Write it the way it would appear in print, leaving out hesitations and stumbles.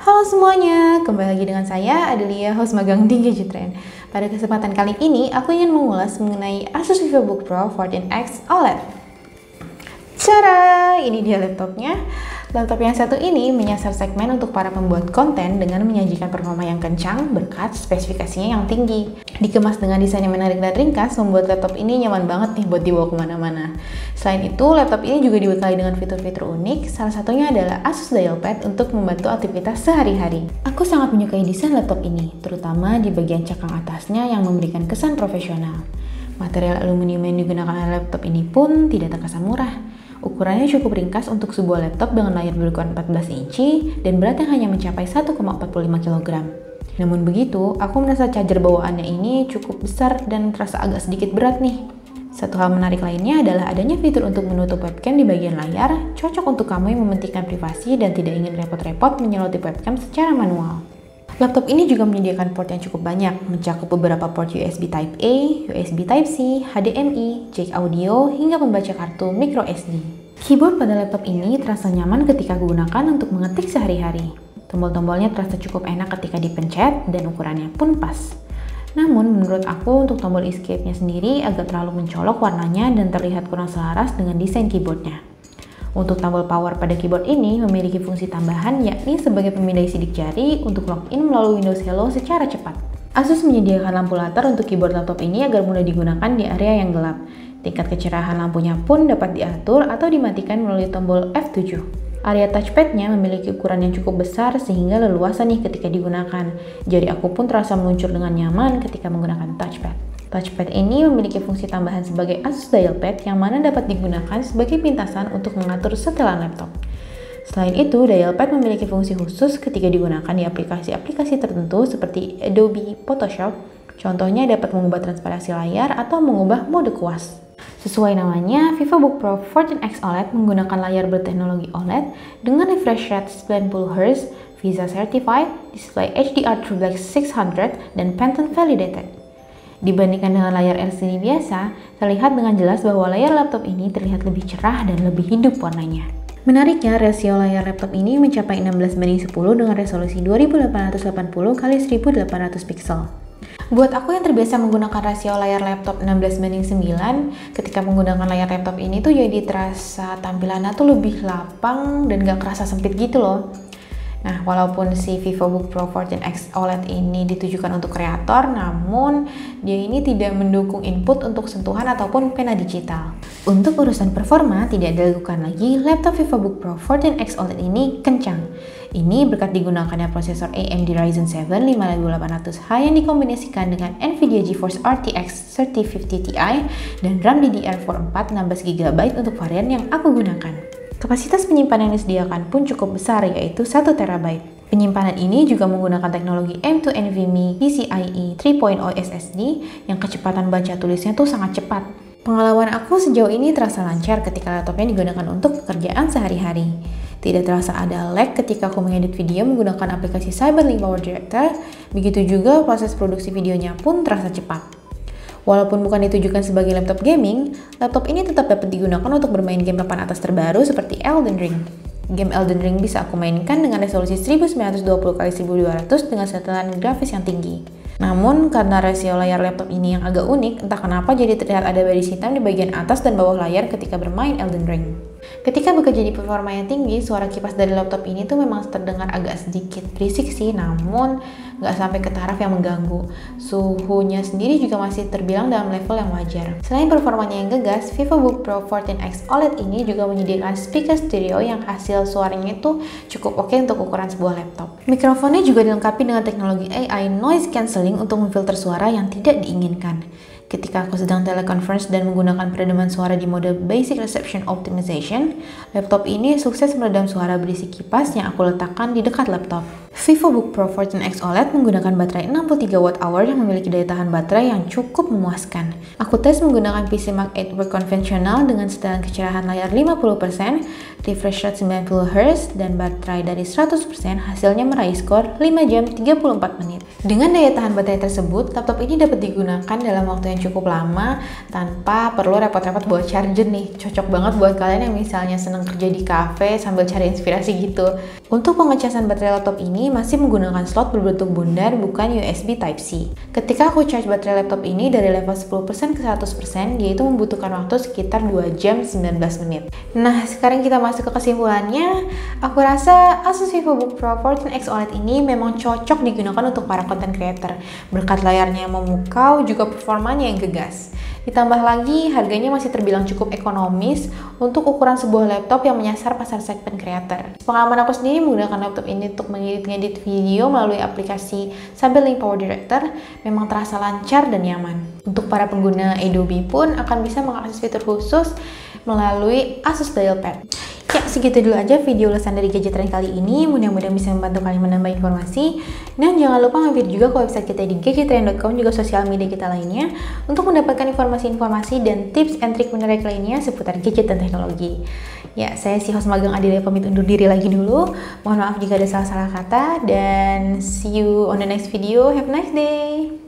Halo semuanya, kembali lagi dengan saya Adelia, host magang di Gadget Trend. Pada kesempatan kali ini, aku ingin mengulas mengenai Asus VivoBook Pro 14X OLED. Cara ini dia laptopnya. Laptop yang satu ini menyasar segmen untuk para pembuat konten dengan menyajikan performa yang kencang berkat spesifikasinya yang tinggi. Dikemas dengan desain yang menarik dan ringkas, membuat laptop ini nyaman banget nih buat dibawa kemana-mana. Selain itu, laptop ini juga dibekali dengan fitur-fitur unik, salah satunya adalah Asus Dialpad untuk membantu aktivitas sehari-hari. Aku sangat menyukai desain laptop ini, terutama di bagian cakang atasnya yang memberikan kesan profesional. Material aluminium yang digunakan oleh laptop ini pun tidak terkesan murah. Ukurannya cukup ringkas untuk sebuah laptop dengan layar berukuran 14 inci dan beratnya hanya mencapai 1,45 kg. Namun begitu, aku merasa charger bawaannya ini cukup besar dan terasa agak sedikit berat nih. Satu hal menarik lainnya adalah adanya fitur untuk menutup webcam di bagian layar, cocok untuk kamu yang mementingkan privasi dan tidak ingin repot-repot menyelotip webcam secara manual. Laptop ini juga menyediakan port yang cukup banyak, mencakup beberapa port USB Type A, USB Type C, HDMI, jack audio, hingga pembaca kartu microSD. Keyboard pada laptop ini terasa nyaman ketika digunakan untuk mengetik sehari-hari. Tombol-tombolnya terasa cukup enak ketika dipencet dan ukurannya pun pas. Namun menurut aku untuk tombol escape-nya sendiri agak terlalu mencolok warnanya dan terlihat kurang selaras dengan desain keyboardnya. Untuk tombol power pada keyboard ini memiliki fungsi tambahan yakni sebagai pemindai sidik jari untuk login melalui Windows Hello secara cepat. Asus menyediakan lampu latar untuk keyboard laptop ini agar mudah digunakan di area yang gelap. Tingkat kecerahan lampunya pun dapat diatur atau dimatikan melalui tombol F7. Area touchpad-nya memiliki ukuran yang cukup besar sehingga leluasa nih ketika digunakan. Jari aku pun terasa meluncur dengan nyaman ketika menggunakan touchpad. Touchpad ini memiliki fungsi tambahan sebagai Asus Dialpad yang mana dapat digunakan sebagai pintasan untuk mengatur setelan laptop. Selain itu, Dialpad memiliki fungsi khusus ketika digunakan di aplikasi-aplikasi tertentu seperti Adobe Photoshop. Contohnya dapat mengubah transparansi layar atau mengubah mode kuas. Sesuai namanya, VivoBook Pro 14X OLED menggunakan layar berteknologi OLED dengan refresh rate 90Hz, VISA Certified, display HDR TrueBlack 600, dan Pantone Validated. Dibandingkan dengan layar LCD biasa, terlihat dengan jelas bahwa layar laptop ini terlihat lebih cerah dan lebih hidup warnanya. Menariknya, rasio layar laptop ini mencapai 16:10 dengan resolusi 2880x1800 pixel. Buat aku yang terbiasa menggunakan rasio layar laptop 16:9, ketika menggunakan layar laptop ini tuh jadi terasa tampilannya tuh lebih lapang dan gak kerasa sempit gitu loh. Nah, walaupun si VivoBook Pro 14X OLED ini ditujukan untuk kreator, namun dia ini tidak mendukung input untuk sentuhan ataupun pena digital. Untuk urusan performa, tidak diragukan lagi, laptop VivoBook Pro 14X OLED ini kencang. Ini berkat digunakannya prosesor AMD Ryzen 7 5800H yang dikombinasikan dengan NVIDIA GeForce RTX 3050 Ti dan RAM DDR4 16GB untuk varian yang aku gunakan. Kapasitas penyimpanan yang disediakan pun cukup besar, yaitu 1 TB. Penyimpanan ini juga menggunakan teknologi M2 NVMe PCIe 3.0 SSD yang kecepatan baca tulisnya tuh sangat cepat. Pengalaman aku sejauh ini terasa lancar ketika laptopnya digunakan untuk pekerjaan sehari-hari. Tidak terasa ada lag ketika aku mengedit video menggunakan aplikasi Cyberlink Power Director, begitu juga proses produksi videonya pun terasa cepat. Walaupun bukan ditujukan sebagai laptop gaming, laptop ini tetap dapat digunakan untuk bermain game papan atas terbaru seperti Elden Ring. Game Elden Ring bisa aku mainkan dengan resolusi 1920x1200 dengan setelan grafis yang tinggi. Namun, karena rasio layar laptop ini yang agak unik, entah kenapa jadi terlihat ada baris hitam di bagian atas dan bawah layar ketika bermain Elden Ring. Ketika bekerja di performa yang tinggi, suara kipas dari laptop ini tuh memang terdengar agak sedikit berisik sih, namun nggak sampai ke taraf yang mengganggu. Suhunya sendiri juga masih terbilang dalam level yang wajar. Selain performanya yang gegas, VivoBook Pro 14X OLED ini juga menyediakan speaker stereo yang hasil suaranya itu cukup oke untuk ukuran sebuah laptop. Mikrofonnya juga dilengkapi dengan teknologi AI noise cancelling untuk memfilter suara yang tidak diinginkan. Ketika aku sedang teleconference dan menggunakan peredaman suara di mode Basic Reception Optimization, laptop ini sukses meredam suara berisik kipas yang aku letakkan di dekat laptop. VivoBook Pro 14X OLED menggunakan baterai 63 Wh yang memiliki daya tahan baterai yang cukup memuaskan. Aku tes menggunakan PC Mark 8 Work konvensional dengan setelan kecerahan layar 50%, refresh rate 90Hz, dan baterai dari 100% hasilnya meraih skor 5 jam 34 menit. Dengan daya tahan baterai tersebut, laptop ini dapat digunakan dalam waktu yang cukup lama tanpa perlu repot-repot bawa charger nih. Cocok banget buat kalian yang misalnya senang kerja di cafe sambil cari inspirasi gitu. Untuk pengecasan baterai laptop ini masih menggunakan slot berbentuk bundar, bukan USB Type-C. Ketika aku charge baterai laptop ini dari level 10% ke 100%, yaitu membutuhkan waktu sekitar 2 jam 19 menit. Nah, sekarang kita masuk ke kesimpulannya. Aku rasa Asus VivoBook Pro 14X OLED ini memang cocok digunakan untuk para content creator. Berkat layarnya yang memukau, juga performanya yang gegas. Ditambah lagi, harganya masih terbilang cukup ekonomis untuk ukuran sebuah laptop yang menyasar pasar segmen creator. Pengalaman aku sendiri menggunakan laptop ini untuk mengedit video melalui aplikasi sambil link Power Director memang terasa lancar dan nyaman. Untuk para pengguna Adobe pun akan bisa mengakses fitur khusus melalui Asus Dialpad. Ya, segitu dulu aja video ulasan dari Gadget Trend kali ini. Mudah-mudahan bisa membantu kalian menambah informasi. Dan jangan lupa mampir juga ke website kita di gadgettrend.com, juga sosial media kita lainnya, untuk mendapatkan informasi-informasi dan tips and trik menarik lainnya seputar gadget dan teknologi. Ya, saya si host magang Adilia pamit undur diri lagi dulu. Mohon maaf jika ada salah-salah kata, dan see you on the next video. Have a nice day!